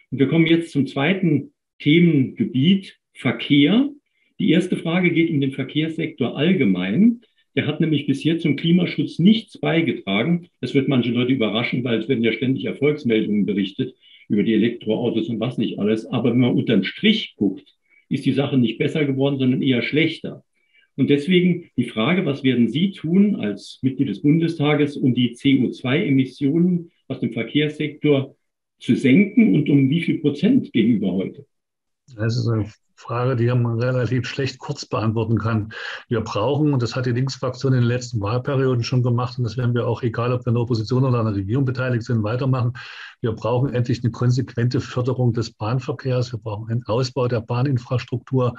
Und wir kommen jetzt zum zweiten Themengebiet, Verkehr. Die erste Frage geht um den Verkehrssektor allgemein. Der hat nämlich bisher zum Klimaschutz nichts beigetragen. Das wird manche Leute überraschen, weil es werden ja ständig Erfolgsmeldungen berichtet über die Elektroautos und was nicht alles. Aber wenn man unter den Strich guckt, ist die Sache nicht besser geworden, sondern eher schlechter. Und deswegen die Frage, was werden Sie tun als Mitglied des Bundestages, um die CO2-Emissionen aus dem Verkehrssektor zu senken und um wie viel Prozent gegenüber heute? Das ist eine Frage, die man relativ schlecht kurz beantworten kann. Wir brauchen, und das hat die Linksfraktion in den letzten Wahlperioden schon gemacht, und das werden wir auch, egal ob wir in der Opposition oder an der Regierung beteiligt sind, weitermachen. Wir brauchen endlich eine konsequente Förderung des Bahnverkehrs. Wir brauchen einen Ausbau der Bahninfrastruktur.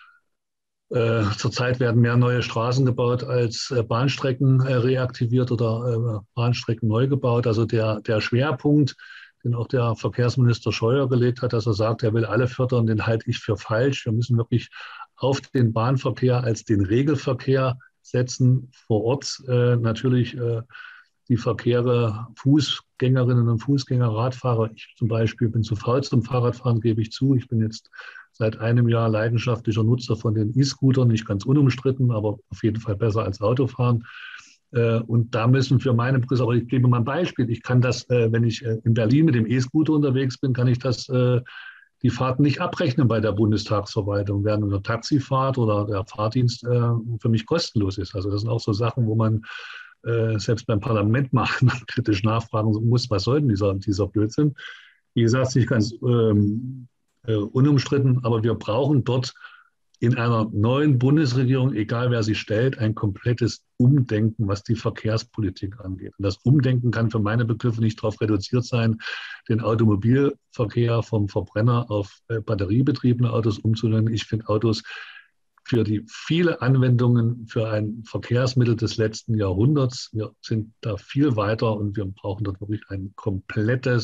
Zurzeit werden mehr neue Straßen gebaut als Bahnstrecken reaktiviert oder Bahnstrecken neu gebaut. Also der Schwerpunkt, den auch der Verkehrsminister Scheuer gelegt hat, dass er sagt, er will alle fördern, den halte ich für falsch. Wir müssen wirklich auf den Bahnverkehr als den Regelverkehr setzen, vor Ort natürlich die Verkehre, Fußgängerinnen und Fußgänger, Radfahrer. Ich zum Beispiel bin zu faul zum Fahrradfahren, gebe ich zu. Ich bin jetzt seit einem Jahr leidenschaftlicher Nutzer von den E-Scootern, nicht ganz unumstritten, aber auf jeden Fall besser als Autofahren. Und da müssen für meine Begriffe, aber ich gebe mal ein Beispiel, ich kann das, wenn ich in Berlin mit dem E-Scooter unterwegs bin, kann ich das, die Fahrten nicht abrechnen bei der Bundestagsverwaltung, während eine Taxifahrt oder der Fahrdienst für mich kostenlos ist. Also das sind auch so Sachen, wo man selbst beim Parlament mal kritisch nachfragen muss, was soll denn dieser Blödsinn? Wie gesagt, es ist nicht ganz unumstritten, aber wir brauchen dort in einer neuen Bundesregierung, egal wer sie stellt, ein komplettes Umdenken, was die Verkehrspolitik angeht. Und das Umdenken kann für meine Begriffe nicht darauf reduziert sein, den Automobilverkehr vom Verbrenner auf batteriebetriebene Autos umzulenken. Ich finde Autos für die viele Anwendungen für ein Verkehrsmittel des letzten Jahrhunderts. Wir sind da viel weiter und wir brauchen dort wirklich einen kompletten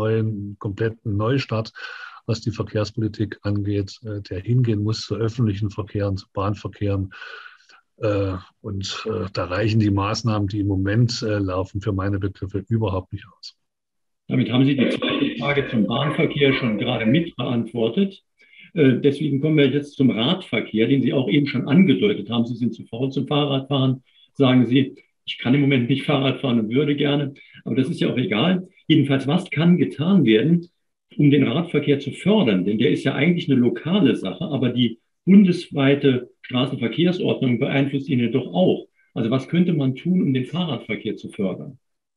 Neustart, was die Verkehrspolitik angeht, der hingehen muss zu öffentlichen Verkehren, zu Bahnverkehren. Und da reichen die Maßnahmen, die im Moment laufen, für meine Begriffe überhaupt nicht aus. Damit haben Sie die zweite Frage zum Bahnverkehr schon gerade mitbeantwortet. Deswegen kommen wir jetzt zum Radverkehr, den Sie auch eben schon angedeutet haben. Sie sind zu faul zum Fahrradfahren, sagen Sie. Ich kann im Moment nicht Fahrrad fahren und würde gerne, aber das ist ja auch egal. Jedenfalls, was kann getan werden, um den Radverkehr zu fördern? Denn der ist ja eigentlich eine lokale Sache, aber die bundesweite Straßenverkehrsordnung beeinflusst ihn ja doch auch. Also was könnte man tun, um den Fahrradverkehr zu fördern?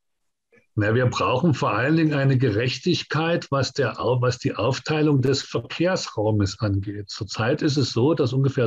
Na, wir brauchen vor allen Dingen eine Gerechtigkeit, was die Aufteilung des Verkehrsraumes angeht. Zurzeit ist es so, dass ungefähr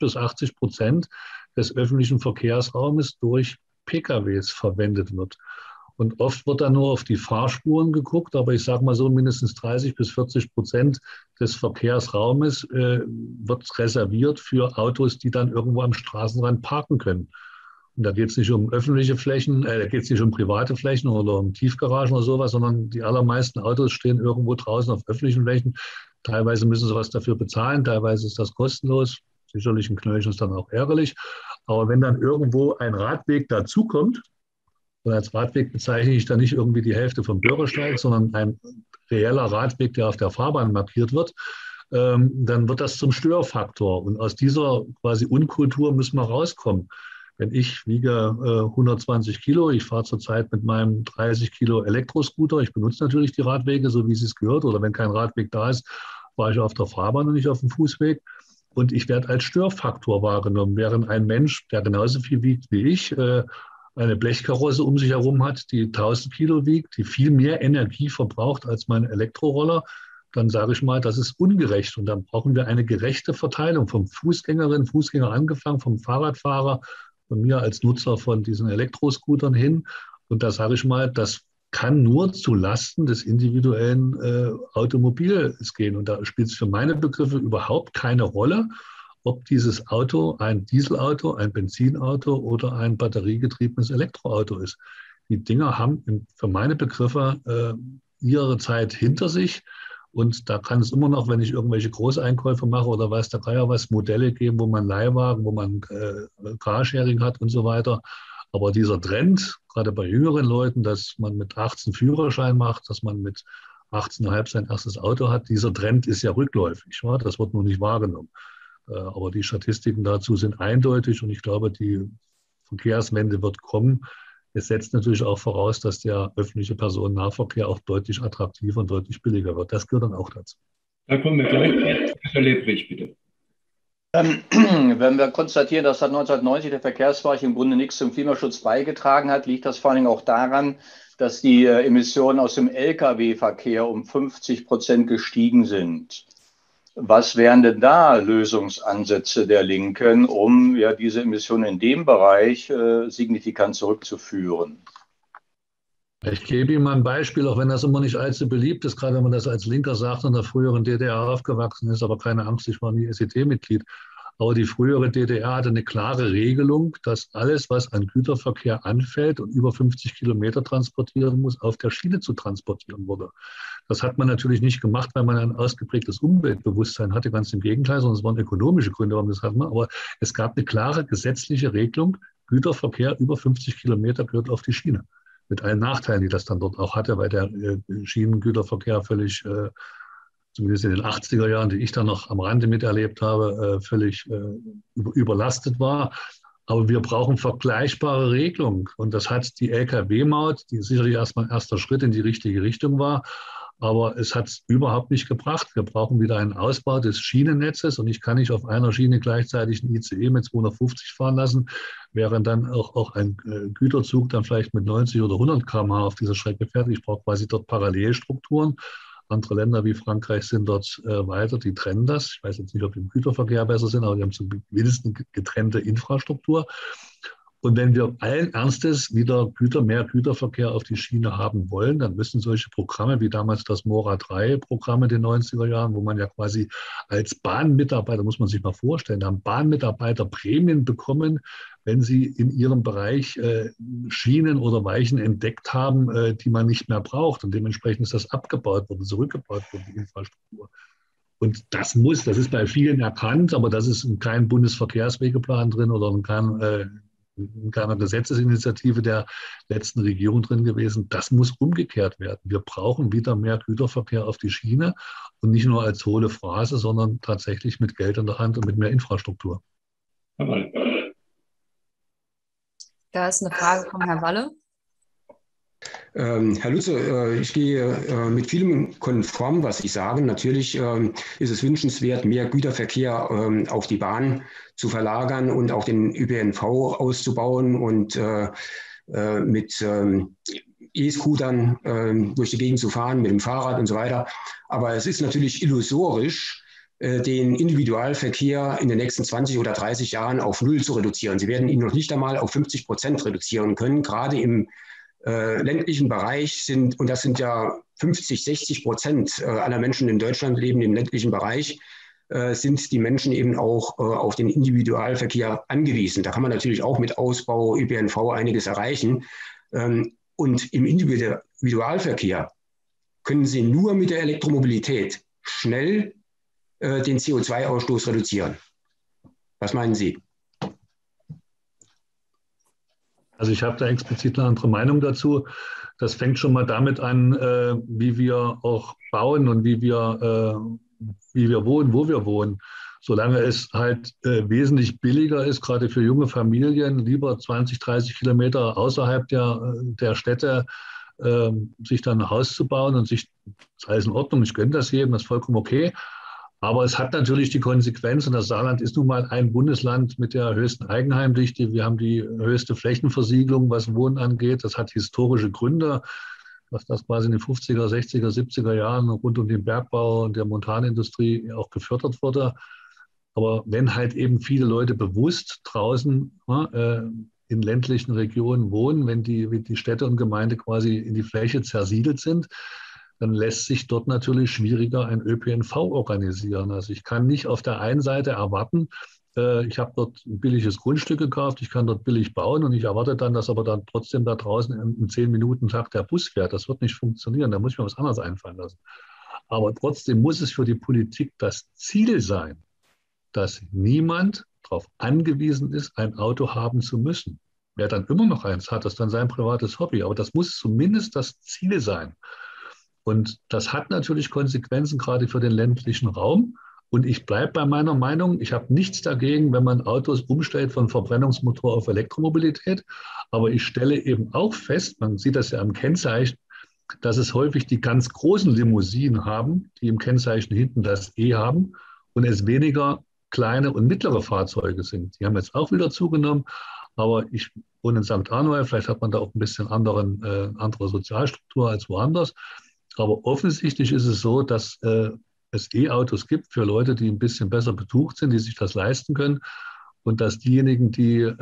70-80% des öffentlichen Verkehrsraumes durch PKWs verwendet wird. Und oft wird da nur auf die Fahrspuren geguckt, aber ich sage mal so, mindestens 30-40% des Verkehrsraumes wird reserviert für Autos, die dann irgendwo am Straßenrand parken können. Und da geht es nicht um öffentliche Flächen, da geht es nicht um private Flächen oder um Tiefgaragen oder sowas, sondern die allermeisten Autos stehen irgendwo draußen auf öffentlichen Flächen. Teilweise müssen sie was dafür bezahlen, teilweise ist das kostenlos. Sicherlich ein Knöllchen ist dann auch ärgerlich. Aber wenn dann irgendwo ein Radweg dazukommt, und als Radweg bezeichne ich dann nicht irgendwie die Hälfte vom Bürgersteig, sondern ein reeller Radweg, der auf der Fahrbahn markiert wird, dann wird das zum Störfaktor. Und aus dieser quasi Unkultur müssen wir rauskommen. Wenn ich wiege 120 Kilo, ich fahre zurzeit mit meinem 30 Kilo Elektroscooter, ich benutze natürlich die Radwege, so wie es gehört, oder wenn kein Radweg da ist, fahre ich auf der Fahrbahn und nicht auf dem Fußweg. Und ich werde als Störfaktor wahrgenommen, während ein Mensch, der genauso viel wiegt wie ich, eine Blechkarosse um sich herum hat, die 1000 Kilo wiegt, die viel mehr Energie verbraucht als mein Elektroroller, dann sage ich mal, das ist ungerecht. Und dann brauchen wir eine gerechte Verteilung vom Fußgänger angefangen, vom Fahrradfahrer, von mir als Nutzer von diesen Elektroscootern hin. Und da sage ich mal, das kann nur zu Lasten des individuellen Automobils gehen. Und da spielt es für meine Begriffe überhaupt keine Rolle, ob dieses Auto ein Dieselauto, ein Benzinauto oder ein batteriegetriebenes Elektroauto ist. Die Dinger haben für meine Begriffe ihre Zeit hinter sich. Und da kann es immer noch, wenn ich irgendwelche Großeinkäufe mache oder weiß der Geier was, Modelle geben, wo man Leihwagen, wo man Carsharing hat und so weiter. Aber dieser Trend, gerade bei jüngeren Leuten, dass man mit 18 Führerschein macht, dass man mit 18,5 sein erstes Auto hat. Dieser Trend ist ja rückläufig. Das wird nur nicht wahrgenommen. Aber die Statistiken dazu sind eindeutig und ich glaube, die Verkehrswende wird kommen. Es setzt natürlich auch voraus, dass der öffentliche Personennahverkehr auch deutlich attraktiver und deutlich billiger wird. Das gehört dann auch dazu. Da kommen wir gleich. Herr Lebrecht, bitte. Wenn wir konstatieren, dass seit 1990 der Verkehrsbereich im Grunde nichts zum Klimaschutz beigetragen hat, liegt das vor allen Dingen auch daran, dass die Emissionen aus dem Lkw-Verkehr um 50% gestiegen sind. Was wären denn da Lösungsansätze der Linken, um ja diese Emissionen in dem Bereich signifikant zurückzuführen? Ich gebe Ihnen mal ein Beispiel, auch wenn das immer nicht allzu beliebt ist, gerade wenn man das als Linker sagt und in der früheren DDR aufgewachsen ist, aber keine Angst, ich war nie SED-Mitglied. Aber die frühere DDR hatte eine klare Regelung, dass alles, was an Güterverkehr anfällt und über 50 Kilometer transportieren muss, auf der Schiene zu transportieren wurde. Das hat man natürlich nicht gemacht, weil man ein ausgeprägtes Umweltbewusstsein hatte, ganz im Gegenteil, sondern es waren ökonomische Gründe, warum das hat man. Aber es gab eine klare gesetzliche Regelung, Güterverkehr über 50 Kilometer gehört auf die Schiene. Mit allen Nachteilen, die das dann dort auch hatte, weil der Schienengüterverkehr völlig, zumindest in den 80er Jahren, die ich dann noch am Rande miterlebt habe, völlig überlastet war. Aber wir brauchen vergleichbare Regelungen. Und das hat die Lkw-Maut, die sicherlich erstmal ein erster Schritt in die richtige Richtung war. Aber es hat es überhaupt nicht gebracht. Wir brauchen wieder einen Ausbau des Schienennetzes. Und ich kann nicht auf einer Schiene gleichzeitig einen ICE mit 250 fahren lassen, während dann auch ein Güterzug dann vielleicht mit 90 oder 100 km/h auf dieser Strecke fährt. Ich brauche quasi dort Parallelstrukturen. Andere Länder wie Frankreich sind dort weiter, die trennen das. Ich weiß jetzt nicht, ob die im Güterverkehr besser sind, aber die haben zumindest eine getrennte Infrastruktur. Und wenn wir allen Ernstes wieder mehr Güterverkehr auf die Schiene haben wollen, dann müssen solche Programme wie damals das Mora-3-Programm in den 90er Jahren, wo man ja quasi als Bahnmitarbeiter, muss man sich mal vorstellen, haben Bahnmitarbeiter Prämien bekommen, wenn sie in ihrem Bereich Schienen oder Weichen entdeckt haben, die man nicht mehr braucht. Und dementsprechend ist das abgebaut worden, zurückgebaut worden, die Infrastruktur. Und das ist bei vielen erkannt, aber das ist in keinem Bundesverkehrswegeplan drin oder in keiner Gesetzesinitiative der letzten Regierung drin gewesen. Das muss umgekehrt werden. Wir brauchen wieder mehr Güterverkehr auf die Schiene und nicht nur als hohle Phrase, sondern tatsächlich mit Geld in der Hand und mit mehr Infrastruktur. Da ist eine Frage von Herrn Walle. Herr Lutze, ich gehe mit vielem konform, was Sie sagen. Natürlich ist es wünschenswert, mehr Güterverkehr auf die Bahn zu verlagern und auch den ÖPNV auszubauen und mit E-Scootern durch die Gegend zu fahren, mit dem Fahrrad und so weiter. Aber es ist natürlich illusorisch, den Individualverkehr in den nächsten 20 oder 30 Jahren auf Null zu reduzieren. Sie werden ihn noch nicht einmal auf 50% reduzieren können, gerade im ländlichen Bereich und das sind ja 50-60% aller Menschen in Deutschland leben im ländlichen Bereich, sind die Menschen eben auch auf den Individualverkehr angewiesen. Da kann man natürlich auch mit Ausbau ÖPNV einiges erreichen. Und im Individualverkehr können Sie nur mit der Elektromobilität schnell den CO2-Ausstoß reduzieren. Was meinen Sie? Also ich habe da explizit eine andere Meinung dazu. Das fängt schon mal damit an, wie wir auch bauen und wie wir wohnen, wo wir wohnen. Solange es halt wesentlich billiger ist, gerade für junge Familien, lieber 20, 30 Kilometer außerhalb der Städte, sich dann ein Haus zu bauen und sich, das ist alles in Ordnung, ich gönne das jedem, das ist vollkommen okay. Aber es hat natürlich die Konsequenz, und das Saarland ist nun mal ein Bundesland mit der höchsten Eigenheimdichte. Wir haben die höchste Flächenversiegelung, was Wohnen angeht. Das hat historische Gründe, dass das quasi in den 50er, 60er, 70er Jahren rund um den Bergbau und der Montanindustrie auch gefördert wurde. Aber wenn halt eben viele Leute bewusst draußen in ländlichen Regionen wohnen, wenn die Städte und Gemeinde quasi in die Fläche zersiedelt sind, dann lässt sich dort natürlich schwieriger ein ÖPNV organisieren. Also ich kann nicht auf der einen Seite erwarten, ich habe dort ein billiges Grundstück gekauft, ich kann dort billig bauen und ich erwarte dann, dass aber dann trotzdem da draußen im 10-Minuten-Takt der Bus fährt. Das wird nicht funktionieren, da muss ich mir was anderes einfallen lassen. Aber trotzdem muss es für die Politik das Ziel sein, dass niemand darauf angewiesen ist, ein Auto haben zu müssen. Wer dann immer noch eins hat, ist dann sein privates Hobby. Aber das muss zumindest das Ziel sein. Und das hat natürlich Konsequenzen gerade für den ländlichen Raum. Und ich bleibe bei meiner Meinung, ich habe nichts dagegen, wenn man Autos umstellt von Verbrennungsmotor auf Elektromobilität. Aber ich stelle eben auch fest, man sieht das ja am Kennzeichen, dass es häufig die ganz großen Limousinen haben, die im Kennzeichen hinten das E haben und es weniger kleine und mittlere Fahrzeuge sind. Die haben jetzt auch wieder zugenommen, aber ich wohne in St. Arnold, vielleicht hat man da auch ein bisschen andere Sozialstruktur als woanders. Aber offensichtlich ist es so, dass es E-Autos gibt für Leute, die ein bisschen besser betucht sind, die sich das leisten können und dass diejenigen, die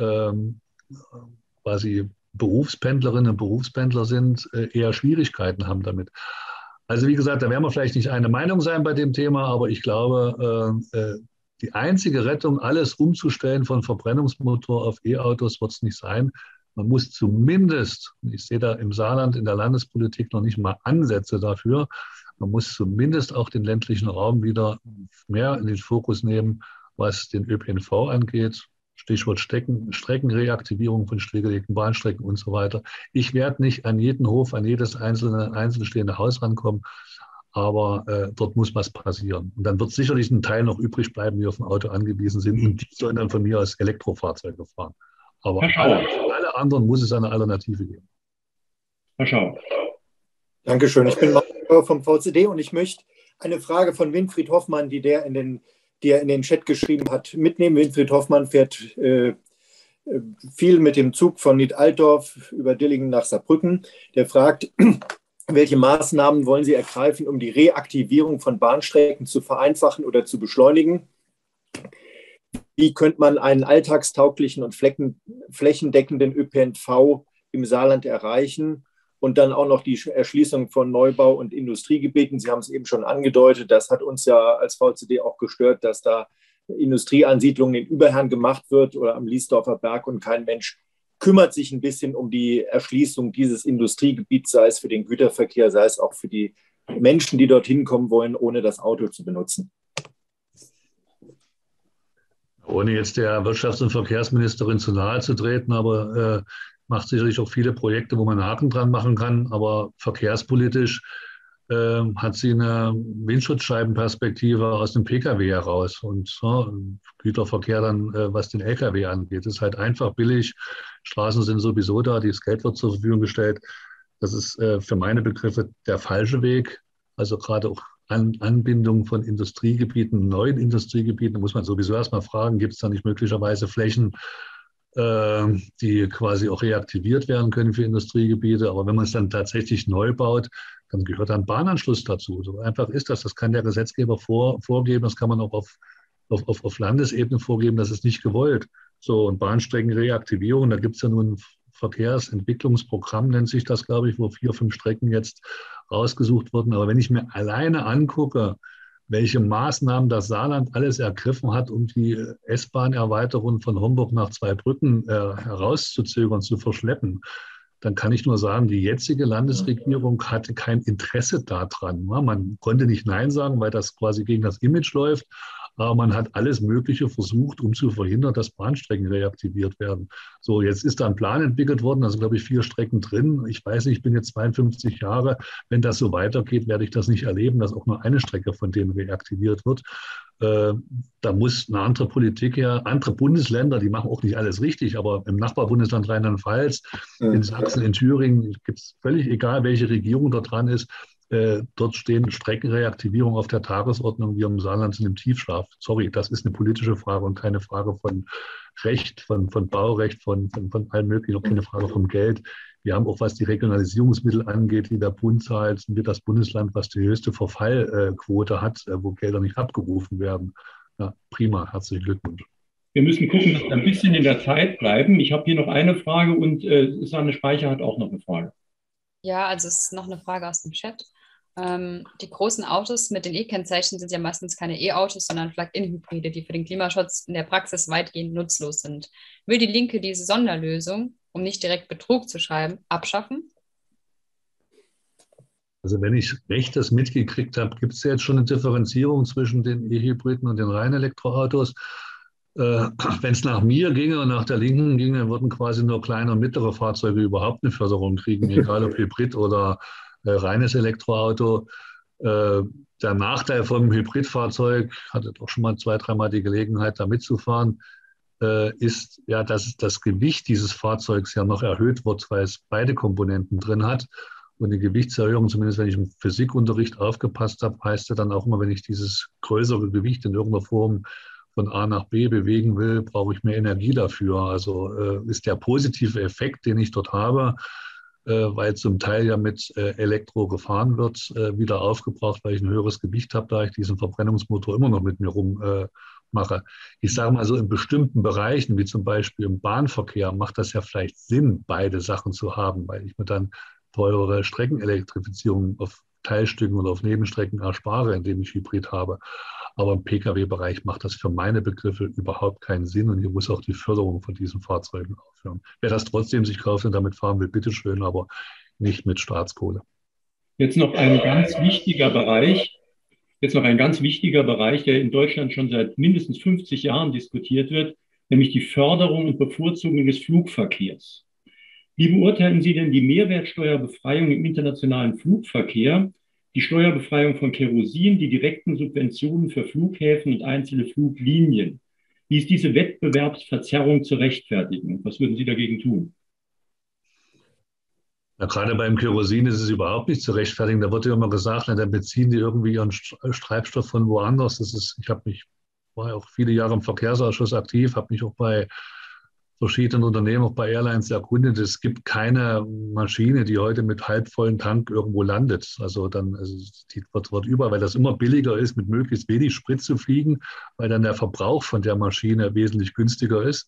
quasi Berufspendlerinnen und Berufspendler sind, eher Schwierigkeiten haben damit. Also wie gesagt, da werden wir vielleicht nicht eine Meinung sein bei dem Thema, aber ich glaube, die einzige Rettung, alles umzustellen von Verbrennungsmotor auf E-Autos, wird es nicht sein. Man muss zumindest, ich sehe da im Saarland in der Landespolitik noch nicht mal Ansätze dafür, man muss zumindest auch den ländlichen Raum wieder mehr in den Fokus nehmen, was den ÖPNV angeht. Stichwort Streckenreaktivierung von stillgelegten Bahnstrecken und so weiter. Ich werde nicht an jeden Hof, an jedes einzeln stehende Haus rankommen, aber dort muss was passieren. Und dann wird sicherlich ein Teil noch übrig bleiben, die auf ein Auto angewiesen sind und die sollen dann von mir aus Elektrofahrzeuge fahren. Aber alle anderen muss es eine Alternative geben. Herr Schau. Dankeschön. Ich bin Marco vom VCD und ich möchte eine Frage von Winfried Hoffmann, die er in den Chat geschrieben hat, mitnehmen. Winfried Hoffmann fährt viel mit dem Zug von Nied-Altdorf über Dillingen nach Saarbrücken. Der fragt, welche Maßnahmen wollen Sie ergreifen, um die Reaktivierung von Bahnstrecken zu vereinfachen oder zu beschleunigen? Wie könnte man einen alltagstauglichen und flächendeckenden ÖPNV im Saarland erreichen? Und dann auch noch die Erschließung von Neubau- und Industriegebieten. Sie haben es eben schon angedeutet, das hat uns ja als VCD auch gestört, dass da Industrieansiedlungen in Überherrn gemacht wird oder am Liesdorfer Berg und kein Mensch kümmert sich ein bisschen um die Erschließung dieses Industriegebiets, sei es für den Güterverkehr, sei es auch für die Menschen, die dorthin kommen wollen, ohne das Auto zu benutzen. Ohne jetzt der Wirtschafts- und Verkehrsministerin zu nahe zu treten, aber macht sicherlich auch viele Projekte, wo man einen Haken dran machen kann. Aber verkehrspolitisch hat sie eine Windschutzscheibenperspektive aus dem Pkw heraus und Güterverkehr dann, was den Lkw angeht. Es ist halt einfach billig. Straßen sind sowieso da, das Geld wird zur Verfügung gestellt. Das ist für meine Begriffe der falsche Weg. Also gerade auch Anbindung von Industriegebieten, neuen Industriegebieten, da muss man sowieso erstmal fragen, gibt es da nicht möglicherweise Flächen, die quasi auch reaktiviert werden können für Industriegebiete. Aber wenn man es dann tatsächlich neu baut, dann gehört ein Bahnanschluss dazu. So einfach ist das. Das kann der Gesetzgeber vorgeben. Das kann man auch auf Landesebene vorgeben. Das ist nicht gewollt. So, und Bahnstreckenreaktivierung, da gibt es ja nun ein Verkehrsentwicklungsprogramm, nennt sich das, glaube ich, wo 4, 5 Strecken jetzt rausgesucht wurden. Aber wenn ich mir alleine angucke, welche Maßnahmen das Saarland alles ergriffen hat, um die S-Bahn-Erweiterung von Homburg nach Zweibrücken herauszuzögern, zu verschleppen, dann kann ich nur sagen, die jetzige Landesregierung hatte kein Interesse daran. Man konnte nicht Nein sagen, weil das quasi gegen das Image läuft. Aber man hat alles Mögliche versucht, um zu verhindern, dass Bahnstrecken reaktiviert werden. So, jetzt ist da ein Plan entwickelt worden, also glaube ich 4 Strecken drin. Ich weiß nicht, ich bin jetzt 52 Jahre. Wenn das so weitergeht, werde ich das nicht erleben, dass auch nur eine Strecke von denen reaktiviert wird. Da muss eine andere Politik her. Andere Bundesländer, die machen auch nicht alles richtig, aber im Nachbarbundesland Rheinland-Pfalz, in Sachsen, in Thüringen, gibt es völlig egal, welche Regierung dort dran ist. Dort stehen Streckenreaktivierung auf der Tagesordnung. Wir im Saarland sind im Tiefschlaf. Sorry, das ist eine politische Frage und keine Frage von Recht, von Baurecht, von allem Möglichen, auch keine Frage vom Geld. Wir haben auch, was die Regionalisierungsmittel angeht, die der Bund zahlt, sind wir das Bundesland, was die höchste Verfallquote hat, wo Gelder nicht abgerufen werden. Ja, prima, herzlichen Glückwunsch. Wir müssen gucken, dass wir ein bisschen in der Zeit bleiben. Ich habe hier noch eine Frage und Susanne Speicher hat auch noch eine Frage. Ja, also es ist noch eine Frage aus dem Chat. Die großen Autos mit den E-Kennzeichen sind ja meistens keine E-Autos, sondern Plug-in-Hybride, die für den Klimaschutz in der Praxis weitgehend nutzlos sind. Will die Linke diese Sonderlösung, um nicht direkt Betrug zu schreiben, abschaffen? Also wenn ich Rechtes mitgekriegt habe, gibt es ja jetzt schon eine Differenzierung zwischen den E-Hybriden und den reinen Elektroautos. Wenn es nach mir ginge und nach der Linken ginge, würden quasi nur kleine und mittlere Fahrzeuge überhaupt eine Förderung kriegen, egal ob Hybrid oder reines Elektroauto. Der Nachteil vom Hybridfahrzeug, hatte doch schon mal 2, 3 Mal die Gelegenheit, da mitzufahren, ist ja, dass das Gewicht dieses Fahrzeugs ja noch erhöht wird, weil es beide Komponenten drin hat. Und die Gewichtserhöhung, zumindest wenn ich im Physikunterricht aufgepasst habe, heißt ja dann auch immer, wenn ich dieses größere Gewicht in irgendeiner Form von A nach B bewegen will, brauche ich mehr Energie dafür. Also ist der positive Effekt, den ich dort habe, weil zum Teil ja mit Elektro gefahren wird, wieder aufgebraucht, weil ich ein höheres Gewicht habe, da ich diesen Verbrennungsmotor immer noch mit mir rummache. Ich sage mal so, in bestimmten Bereichen, wie zum Beispiel im Bahnverkehr, macht das ja vielleicht Sinn, beide Sachen zu haben, weil ich mir dann teurere Streckenelektrifizierung auf Teilstücken oder auf Nebenstrecken erspare, indem ich Hybrid habe. Aber im Pkw-Bereich macht das für meine Begriffe überhaupt keinen Sinn und hier muss auch die Förderung von diesen Fahrzeugen aufhören. Wer das trotzdem sich kauft und damit fahren will, bitteschön, aber nicht mit Staatskohle. Jetzt noch ein ganz wichtiger Bereich, der in Deutschland schon seit mindestens 50 Jahren diskutiert wird, nämlich die Förderung und Bevorzugung des Flugverkehrs. Wie beurteilen Sie denn die Mehrwertsteuerbefreiung im internationalen Flugverkehr, die Steuerbefreiung von Kerosin, die direkten Subventionen für Flughäfen und einzelne Fluglinien? Wie ist diese Wettbewerbsverzerrung zu rechtfertigen? Was würden Sie dagegen tun? Ja, gerade beim Kerosin ist es überhaupt nicht zu rechtfertigen. Da wird ja immer gesagt, na, dann beziehen die irgendwie ihren Treibstoff von woanders. War ja auch viele Jahre im Verkehrsausschuss aktiv, habe mich auch bei verschiedenen Unternehmen, auch bei Airlines erkundet. Es gibt keine Maschine, die heute mit halbvollen Tank irgendwo landet. Die wird überall, weil das immer billiger ist, mit möglichst wenig Sprit zu fliegen, weil dann der Verbrauch von der Maschine wesentlich günstiger ist.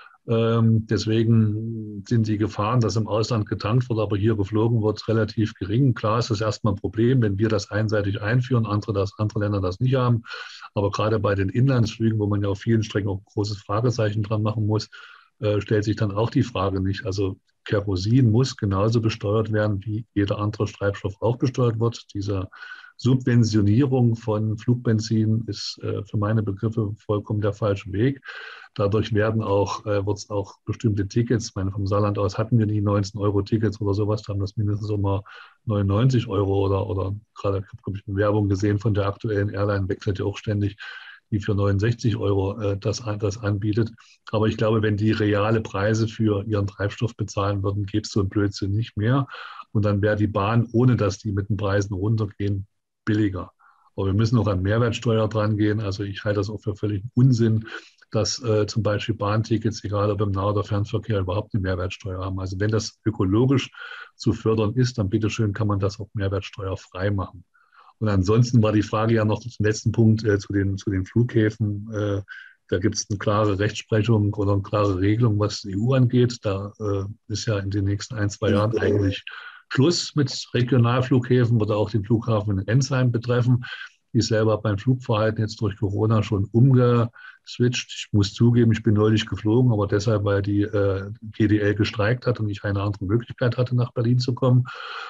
Deswegen sind die Gefahren, dass im Ausland getankt wird, aber hier geflogen wird, relativ gering. Klar ist das erstmal ein Problem, wenn wir das einseitig einführen, andere Länder das nicht haben. Aber gerade bei den Inlandsflügen, wo man ja auf vielen Strecken auch ein großes Fragezeichen dran machen muss, stellt sich dann auch die Frage nicht. Also Kerosin muss genauso besteuert werden, wie jeder andere Treibstoff auch besteuert wird. Diese Subventionierung von Flugbenzin ist für meine Begriffe vollkommen der falsche Weg. Dadurch wird es auch bestimmte Tickets, ich meine, vom Saarland aus hatten wir nie 19-Euro-Tickets oder sowas, da haben das mindestens immer 99 Euro oder gerade, ich habe eine Werbung gesehen von der aktuellen Airline, wechselt ja auch ständig, die für 69 Euro das anbietet. Aber ich glaube, wenn die reale Preise für ihren Treibstoff bezahlen würden, gäbe es so einen Blödsinn nicht mehr. Und dann wäre die Bahn, ohne dass die mit den Preisen runtergehen, billiger. Aber wir müssen auch an Mehrwertsteuer dran gehen. Also ich halte das auch für völligen Unsinn, dass zum Beispiel Bahntickets, egal ob im Nah- oder Fernverkehr, überhaupt eine Mehrwertsteuer haben. Also wenn das ökologisch zu fördern ist, dann bitteschön kann man das auch mehrwertsteuerfrei machen. Und ansonsten war die Frage ja noch zum letzten Punkt zu den Flughäfen. Da gibt es eine klare Rechtsprechung oder eine klare Regelung, was die EU angeht. Da ist ja in den nächsten 1, 2 Jahren eigentlich Schluss mit Regionalflughäfen, würde auch den Flughafen in Ensheim betreffen. Ich selber habe mein Flugverhalten jetzt durch Corona schon umgeswitcht. Ich muss zugeben, ich bin neulich geflogen, aber deshalb, weil die GDL gestreikt hat und ich eine andere Möglichkeit hatte, nach Berlin zu kommen.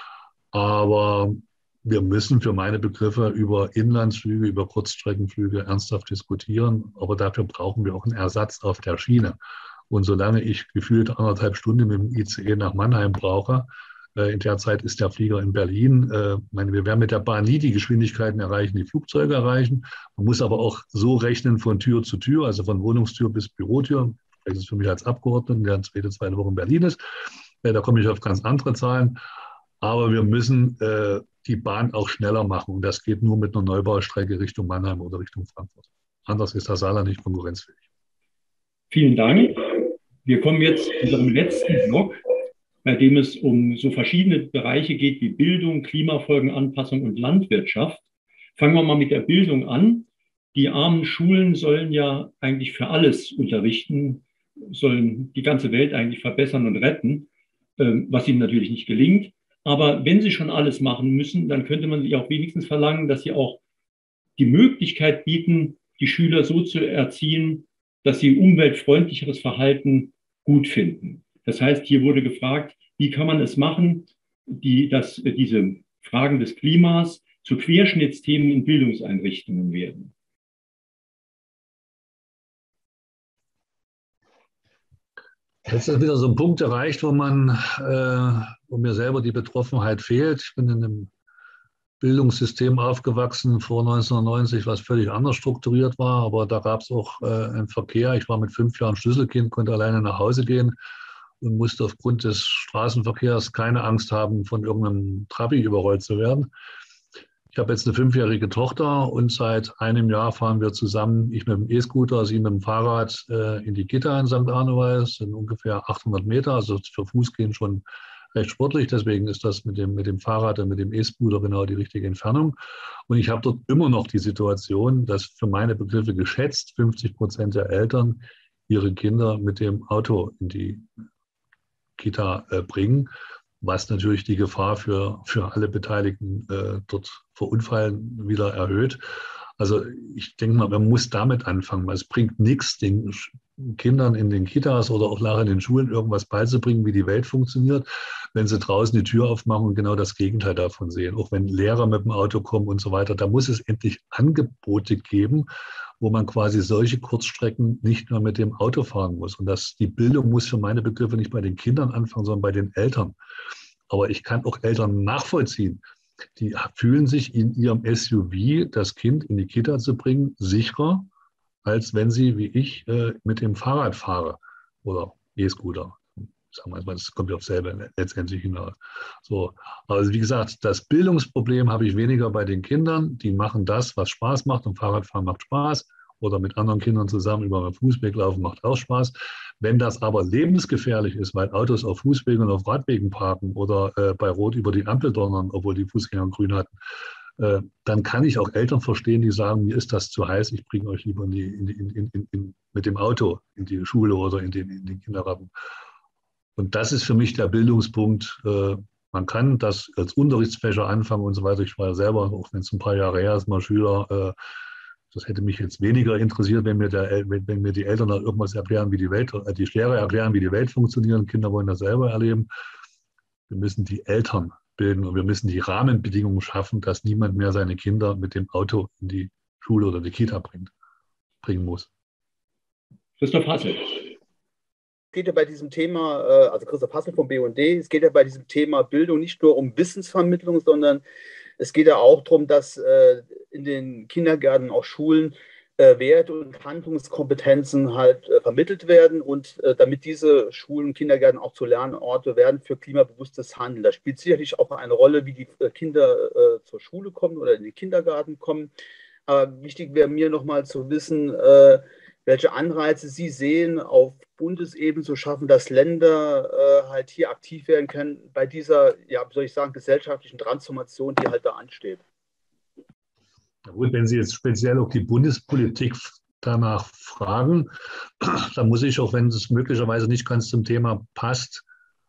Aber wir müssen für meine Begriffe über Inlandsflüge, über Kurzstreckenflüge ernsthaft diskutieren. Aber dafür brauchen wir auch einen Ersatz auf der Schiene. Und solange ich gefühlt 1,5 Stunden mit dem ICE nach Mannheim brauche, in der Zeit ist der Flieger in Berlin. Wir werden mit der Bahn nie die Geschwindigkeiten erreichen, die Flugzeuge erreichen. Man muss aber auch so rechnen von Tür zu Tür, also von Wohnungstür bis Bürotür. Das ist für mich als Abgeordneten, der zweite Woche in Berlin ist. Da komme ich auf ganz andere Zahlen. Aber wir müssen die Bahn auch schneller machen. Und das geht nur mit einer Neubaustrecke Richtung Mannheim oder Richtung Frankfurt. Anders ist das Saarland nicht konkurrenzfähig. Vielen Dank. Wir kommen jetzt zu unserem letzten Block, bei dem es um so verschiedene Bereiche geht wie Bildung, Klimafolgenanpassung und Landwirtschaft. Fangen wir mal mit der Bildung an. Die armen Schulen sollen ja eigentlich für alles unterrichten, sollen die ganze Welt eigentlich verbessern und retten, was ihnen natürlich nicht gelingt. Aber wenn sie schon alles machen müssen, dann könnte man sich auch wenigstens verlangen, dass sie auch die Möglichkeit bieten, die Schüler so zu erziehen, dass sie umweltfreundlicheres Verhalten gut finden. Das heißt, hier wurde gefragt, wie kann man es machen, dass diese Fragen des Klimas zu Querschnittsthemen in Bildungseinrichtungen werden. Jetzt ist wieder so ein Punkt erreicht, wo man wo mir selber die Betroffenheit fehlt. Ich bin in einem Bildungssystem aufgewachsen vor 1990, was völlig anders strukturiert war, aber da gab es auch einen Verkehr. Ich war mit 5 Jahren Schlüsselkind, konnte alleine nach Hause gehen und musste aufgrund des Straßenverkehrs keine Angst haben, von irgendeinem Trabi überrollt zu werden. Ich habe jetzt eine 5-jährige Tochter und seit einem Jahr fahren wir zusammen, ich mit dem E-Scooter, sie mit dem Fahrrad in die Kita in St. Arnewald. Das sind ungefähr 800 Meter, also für Fußgehen schon recht sportlich. Deswegen ist das mit dem Fahrrad und mit dem E-Scooter genau die richtige Entfernung. Und ich habe dort immer noch die Situation, dass für meine Begriffe geschätzt 50% der Eltern ihre Kinder mit dem Auto in die Kita bringen, was natürlich die Gefahr für alle Beteiligten dort verunfallen wieder erhöht. Also ich denke mal, man muss damit anfangen. Es bringt nichts, den Kindern in den Kitas oder auch nachher in den Schulen irgendwas beizubringen, wie die Welt funktioniert, wenn sie draußen die Tür aufmachen und genau das Gegenteil davon sehen. Auch wenn Lehrer mit dem Auto kommen und so weiter, da muss es endlich Angebote geben, wo man quasi solche Kurzstrecken nicht mehr mit dem Auto fahren muss. Und die Bildung muss für meine Begriffe nicht bei den Kindern anfangen, sondern bei den Eltern. Aber ich kann auch Eltern nachvollziehen. Die fühlen sich in ihrem SUV, das Kind in die Kita zu bringen, sicherer, als wenn sie, wie ich, mit dem Fahrrad fahre oder E-Scooter. Sagen wir mal, das kommt ja auf selber letztendlich hinaus. So, also wie gesagt, das Bildungsproblem habe ich weniger bei den Kindern. Die machen das, was Spaß macht, und Fahrradfahren macht Spaß. Oder mit anderen Kindern zusammen über einen Fußweg laufen macht auch Spaß. Wenn das aber lebensgefährlich ist, weil Autos auf Fußwegen und auf Radwegen parken oder bei Rot über die Ampel donnern, obwohl die Fußgänger grün hatten, dann kann ich auch Eltern verstehen, die sagen, mir ist das zu heiß, ich bringe euch lieber mit dem Auto in die Schule oder in den Kindergarten. Und das ist für mich der Bildungspunkt. Man kann das als Unterrichtsfächer anfangen und so weiter. Ich war ja selber, auch wenn es ein paar Jahre her ist, mal Schüler. Das hätte mich jetzt weniger interessiert, wenn mir die Eltern dann irgendwas erklären, wie die Welt, die Lehrer erklären, wie die Welt funktioniert. Kinder wollen das selber erleben. Wir müssen die Eltern bilden und wir müssen die Rahmenbedingungen schaffen, dass niemand mehr seine Kinder mit dem Auto in die Schule oder die Kita bringen muss. Christoph Hassel. Es geht ja bei diesem Thema, also Christoph Hassel vom BUND, es geht ja bei diesem Thema Bildung nicht nur um Wissensvermittlung, sondern es geht ja auch darum, dass in den Kindergärten, auch Schulen, Wert- und Handlungskompetenzen halt vermittelt werden und damit diese Schulen und Kindergärten auch zu Lernorte werden für klimabewusstes Handeln. Da spielt sicherlich auch eine Rolle, wie die Kinder zur Schule kommen oder in den Kindergarten kommen. Aber wichtig wäre mir nochmal zu wissen, welche Anreize Sie sehen, auf Bundesebene zu schaffen, dass Länder halt hier aktiv werden können bei dieser, ja, wie soll ich sagen, gesellschaftlichen Transformation, die halt da ansteht. Ja gut, wenn Sie jetzt speziell auch die Bundespolitik danach fragen, dann muss ich, auch wenn es möglicherweise nicht ganz zum Thema passt,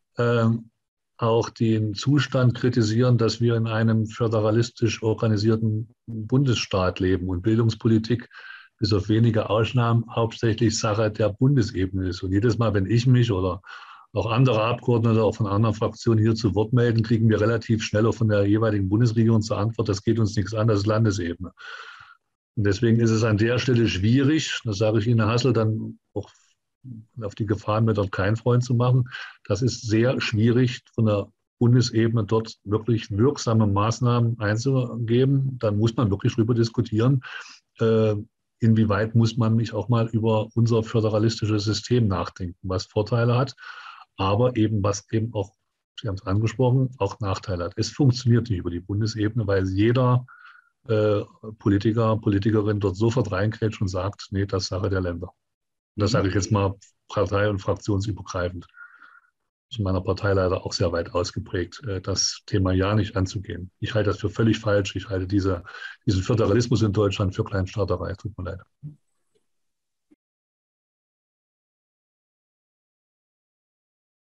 auch den Zustand kritisieren, dass wir in einem föderalistisch organisierten Bundesstaat leben und Bildungspolitik bis auf wenige Ausnahmen hauptsächlich Sache der Bundesebene ist. Und jedes Mal, wenn ich mich oder auch andere Abgeordnete auch von anderen Fraktionen hier zu Wort melden, kriegen wir relativ schnell auch von der jeweiligen Bundesregierung zur Antwort, das geht uns nichts an, das ist Landesebene. Und deswegen ist es an der Stelle schwierig, das sage ich Ihnen, Herr Hassel, dann auch auf die Gefahr, mir dort keinen Freund zu machen. Das ist sehr schwierig, von der Bundesebene dort wirklich wirksame Maßnahmen einzugeben. Dann muss man wirklich darüber diskutieren, inwieweit muss man nicht auch mal über unser föderalistisches System nachdenken, was Vorteile hat, aber eben was eben auch, Sie haben es angesprochen, auch Nachteile hat. Es funktioniert nicht über die Bundesebene, weil jeder Politiker, Politikerin dort sofort reinkrätscht und sagt, nee, das ist Sache der Länder. Und das sage ich jetzt mal partei- und fraktionsübergreifend. Das ist in meiner Partei leider auch sehr weit ausgeprägt, das Thema ja nicht anzugehen. Ich halte das für völlig falsch. Ich halte diesen Föderalismus in Deutschland für Kleinstaaterei. Tut mir leid.